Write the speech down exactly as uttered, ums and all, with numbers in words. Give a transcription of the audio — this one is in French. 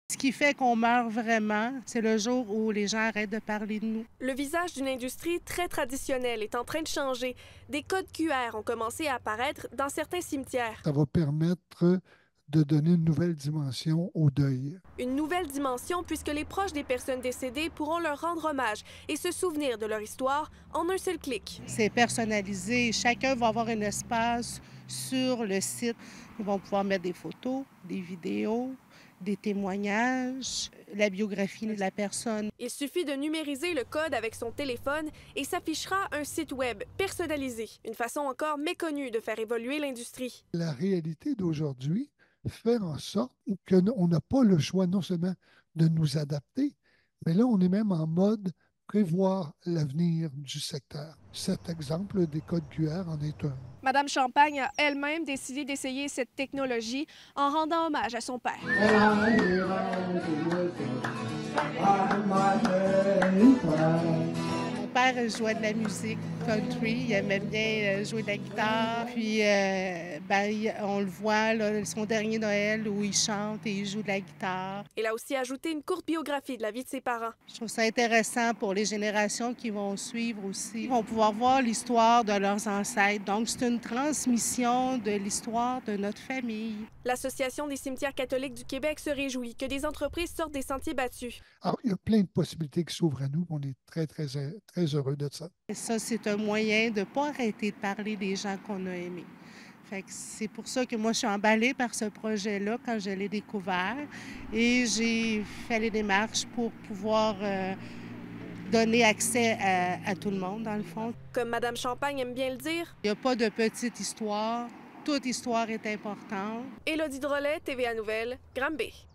Ce qui fait qu'on meurt vraiment, c'est le jour où les gens arrêtent de parler de nous. Le visage d'une industrie très traditionnelle est en train de changer. Des codes Q R ont commencé à apparaître dans certains cimetières. Ça va permettre de donner une nouvelle dimension au deuil. Une nouvelle dimension puisque les proches des personnes décédées pourront leur rendre hommage et se souvenir de leur histoire en un seul clic. C'est personnalisé. Chacun va avoir un espace sur le site. Ils vont pouvoir mettre des photos, des vidéos, des témoignages, la biographie de la personne. Il suffit de numériser le code avec son téléphone et s'affichera un site web personnalisé, une façon encore méconnue de faire évoluer l'industrie. La réalité d'aujourd'hui fait en sorte qu'on n'a pas le choix non seulement de nous adapter, mais là, on est même en mode prévoir l'avenir du secteur. Cet exemple des codes Q R en est un. Madame Champagne a elle-même décidé d'essayer cette technologie en rendant hommage à son père. Mon père jouait de la musique country, il aimait bien jouer de la guitare. Puis, euh, ben, on le voit, là, son dernier Noël où il chante et il joue de la guitare. Il a aussi ajouté une courte biographie de la vie de ses parents. Je trouve ça intéressant pour les générations qui vont suivre aussi. Ils vont pouvoir voir l'histoire de leurs ancêtres. Donc, c'est une transmission de l'histoire de notre famille. L'Association des cimetières catholiques du Québec se réjouit que des entreprises sortent des sentiers battus. Alors, il y a plein de possibilités qui s'ouvrent à nous. On est très, très, très heureux de ça. Et ça, c'est un moyen de ne pas arrêter de parler des gens qu'on a aimés. Fait que c'est pour ça que moi, je suis emballée par ce projet-là quand je l'ai découvert. Et j'ai fait les démarches pour pouvoir euh, donner accès à, à tout le monde, dans le fond. Comme Madame Champagne aime bien le dire, il n'y a pas de petite histoire. Toute histoire est importante. Élodie Drolet, T V A Nouvelles, Granby.